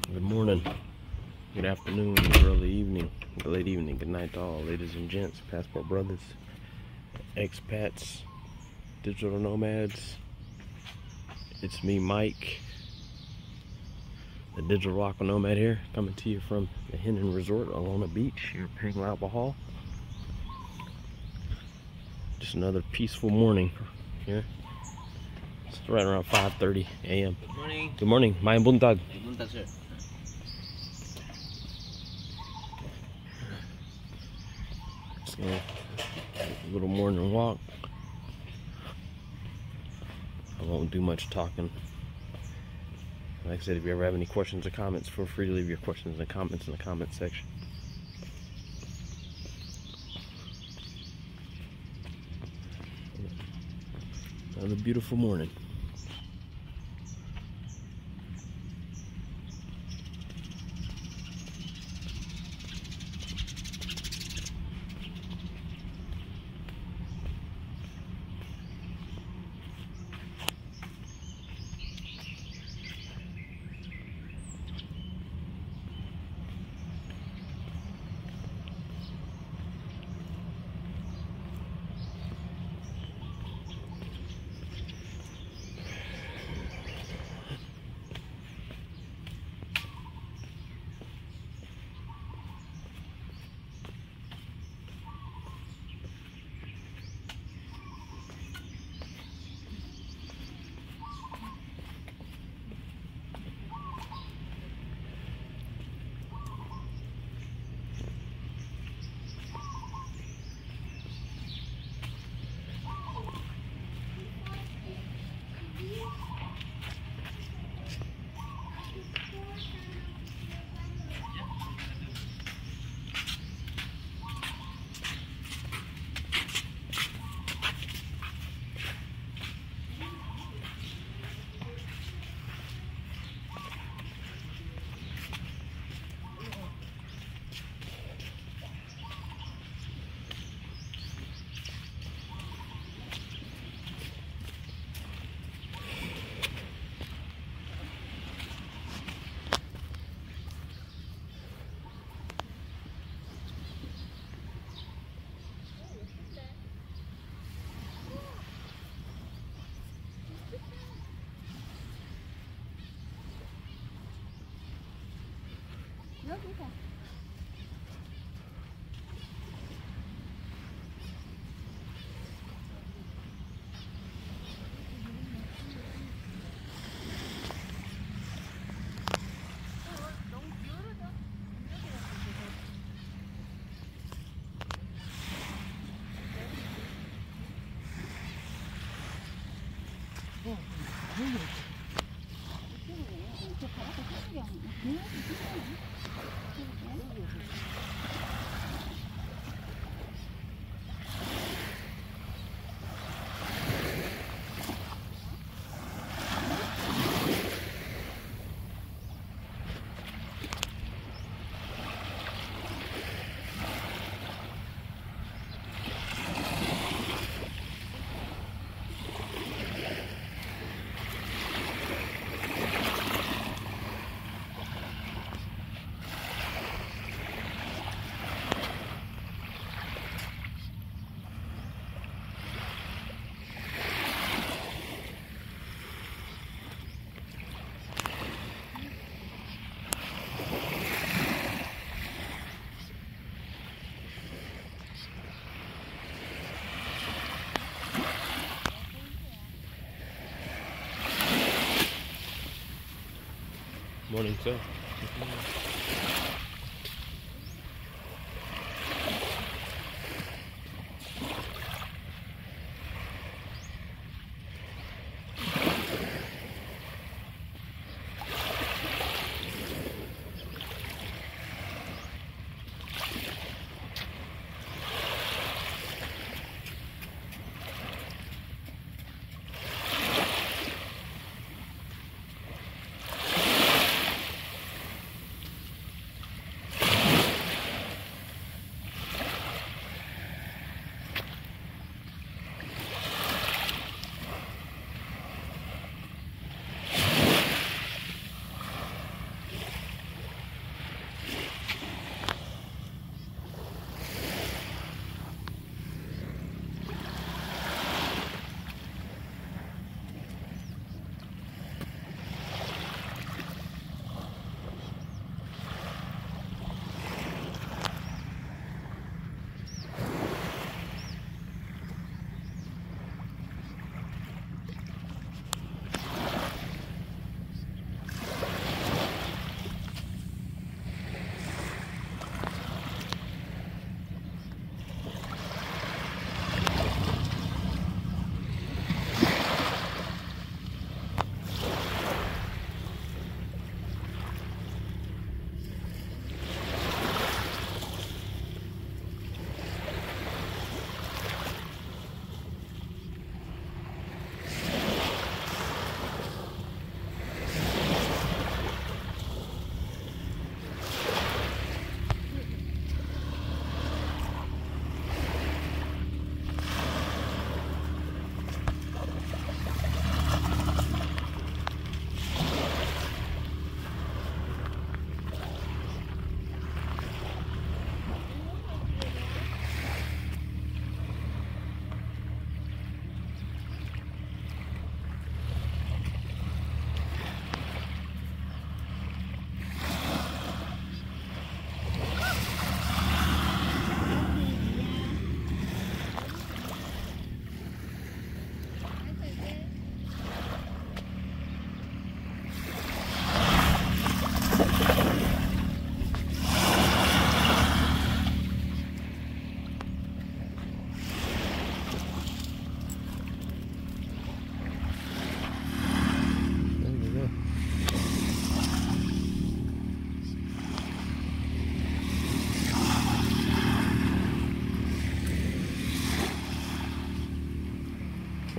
Good morning, good afternoon, early evening, good late evening, good night to all, ladies and gents, passport brothers, expats, digital nomads. It's me, Mike, the digital rock nomad here, coming to you from the Henan Resort along the beach here in Peng Bahal. Just another peaceful morning here. It's right around 5:30 a.m. Good morning. Good morning. Mayang buntag. Buntag, sir. So, a little morning walk. I won't do much talking. Like I said, if you ever have any questions or comments, feel free to leave your questions and comments in the comment section. Another beautiful morning. Morning, sir.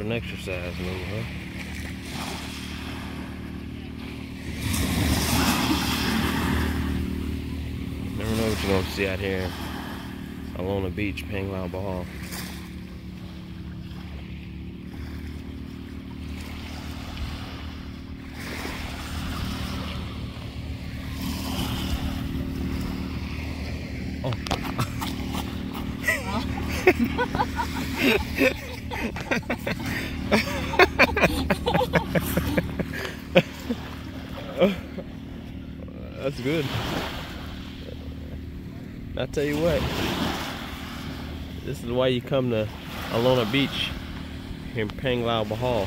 What an exercise move, huh? Never know what you're gonna see out here along the beach, Pang Lao Bahal. Oh. That's good. I tell you what, this is why you come to Alona Beach here in Pang Lao Bahal.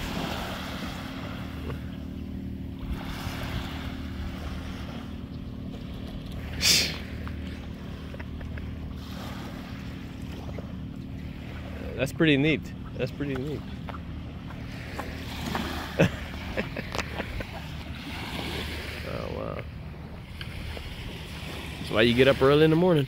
That's pretty neat. That's pretty neat. Oh wow. That's why you get up early in the morning.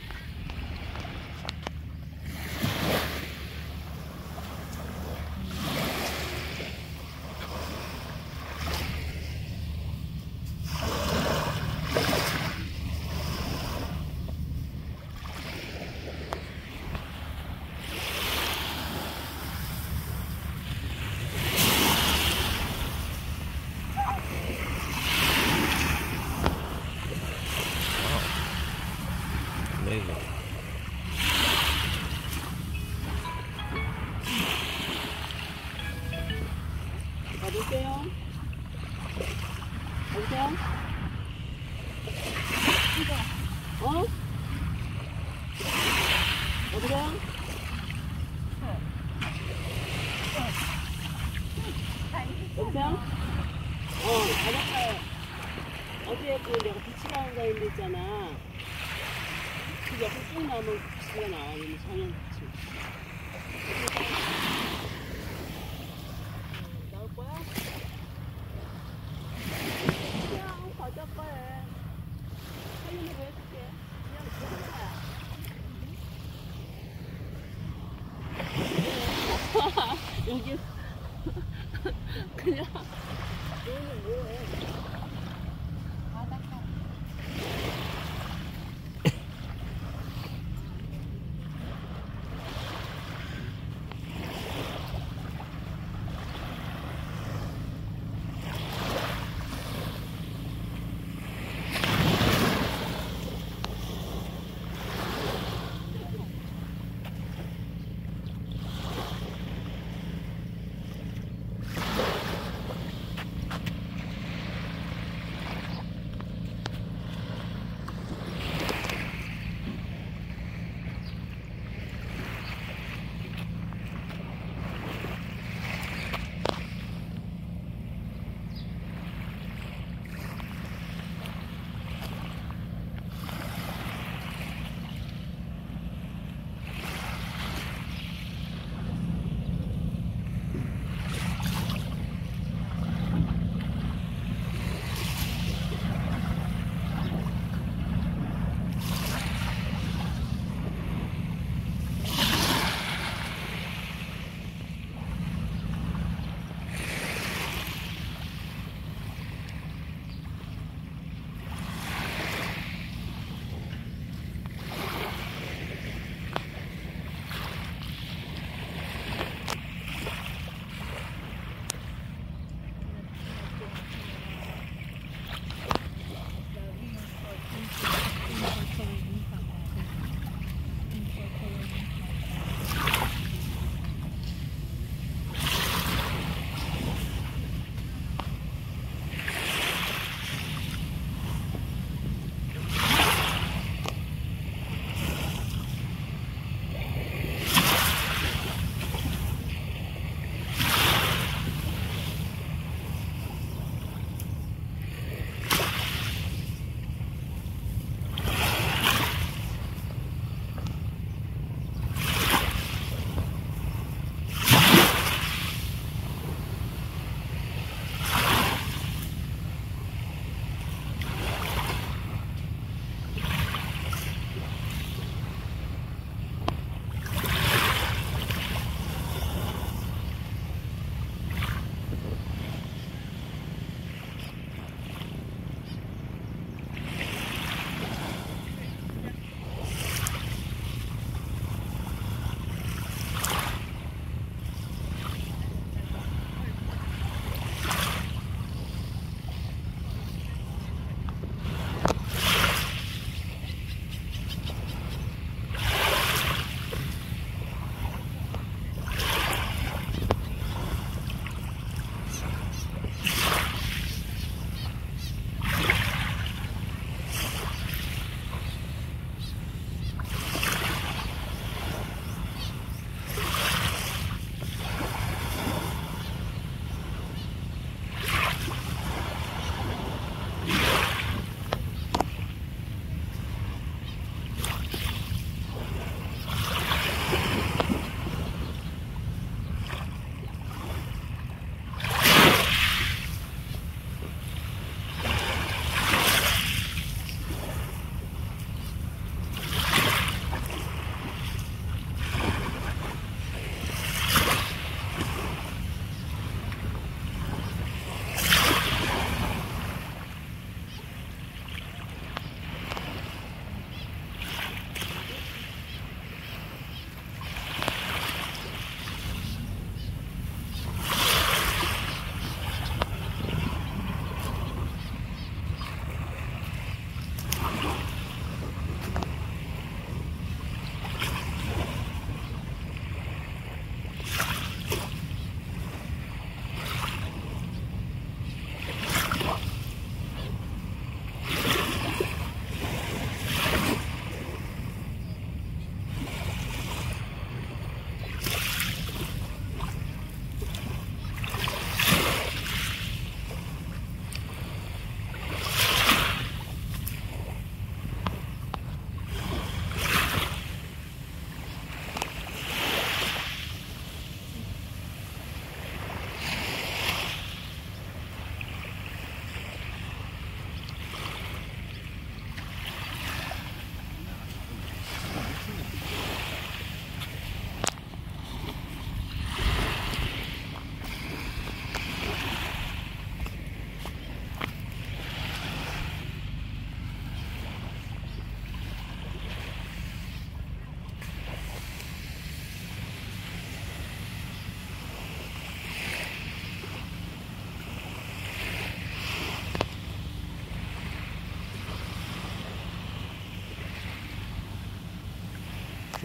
Amazing. 어디세요? 어디세요? 어? 어디세요? 여보세요? 알았어요. 어제 그 내가 비치라고 가 있는 데 있잖아. 그 옆에 쭉 나오면 비치가 나와. 여기 정연 비치. 나올 거야? 그냥 가자 빨리. 사진으로 해줄게. 그냥 가자. 여기 그냥 너는 뭐해? 바닷가.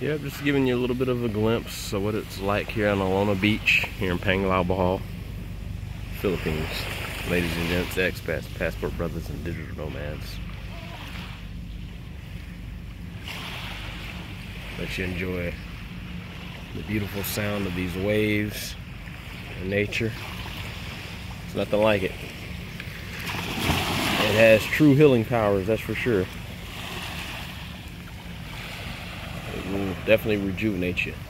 Yep, just giving you a little bit of a glimpse of what it's like here on Alona Beach, here in Panglao Bahal, Philippines. Ladies and gents, expats, passport brothers, and digital nomads. Let you enjoy the beautiful sound of these waves and nature. It's nothing like it. It has true healing powers, that's for sure. It will definitely rejuvenate you.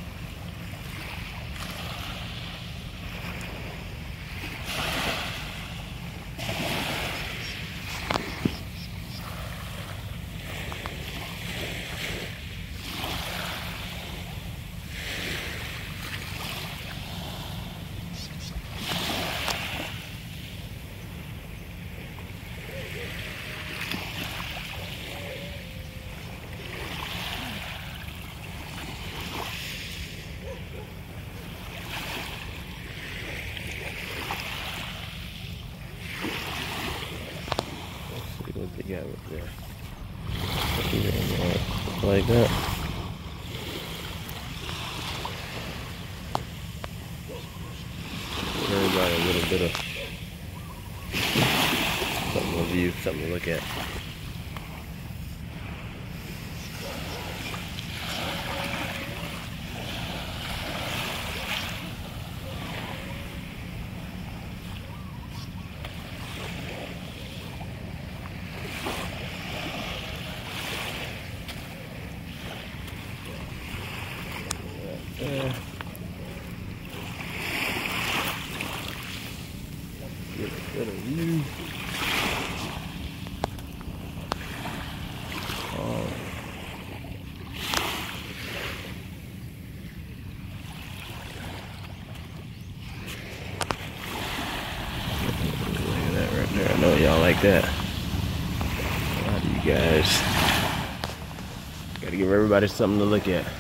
What they got up there? Like that. Give everybody a little bit of something to view, something to look at. Get a better view. Oh. Look at that right there. I know y'all like that. A lot of you guys. Gotta give everybody something to look at.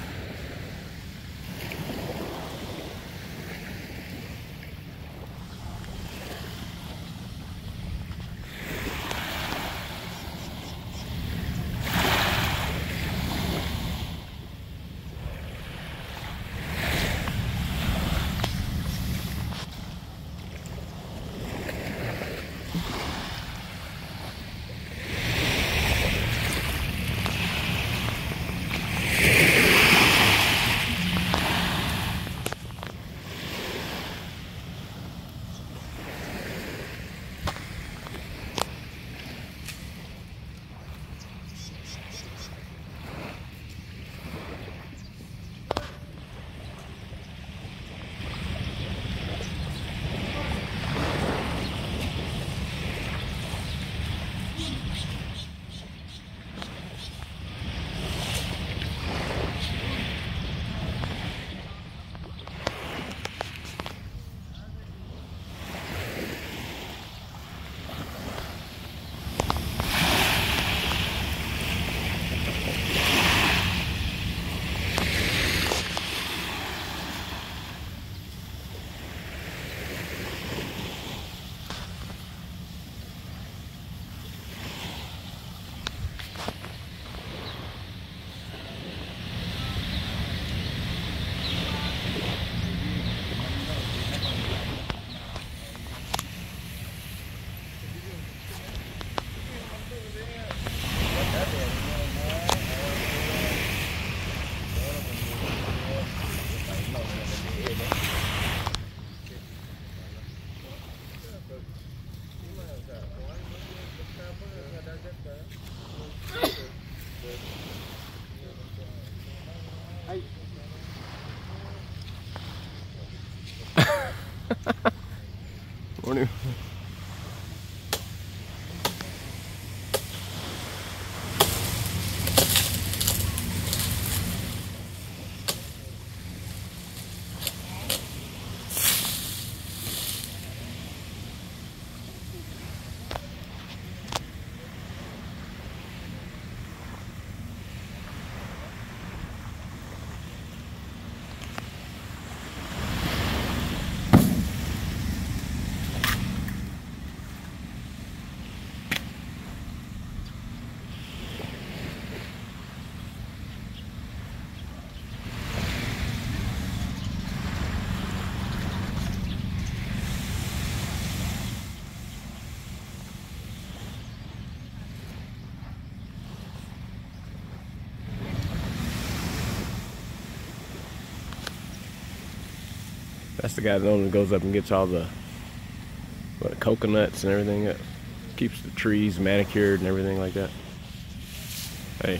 That's the guy that only goes up and gets all the coconuts and everything that keeps the trees manicured and everything like that. Hey,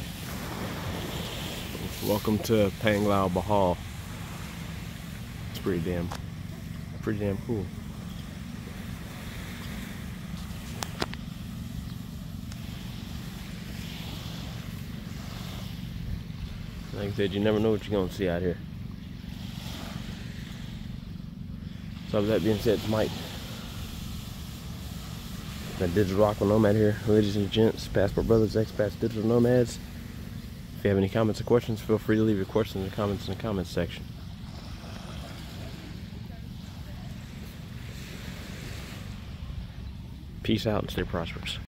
welcome to Panglao Bahal. It's pretty damn cool. Like I said, you never know what you're gonna see out here. So with that being said, it's Mike, the Digital Aqua Nomad here. Ladies and gents, Passport Brothers, Expats, Digital Nomads. If you have any comments or questions, feel free to leave your questions and comments in the comments section. Peace out and stay prosperous.